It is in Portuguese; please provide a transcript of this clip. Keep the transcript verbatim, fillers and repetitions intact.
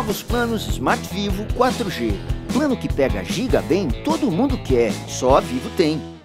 Novos planos Smart Vivo quatro G. Plano que pega giga bem, todo mundo quer, só a Vivo tem.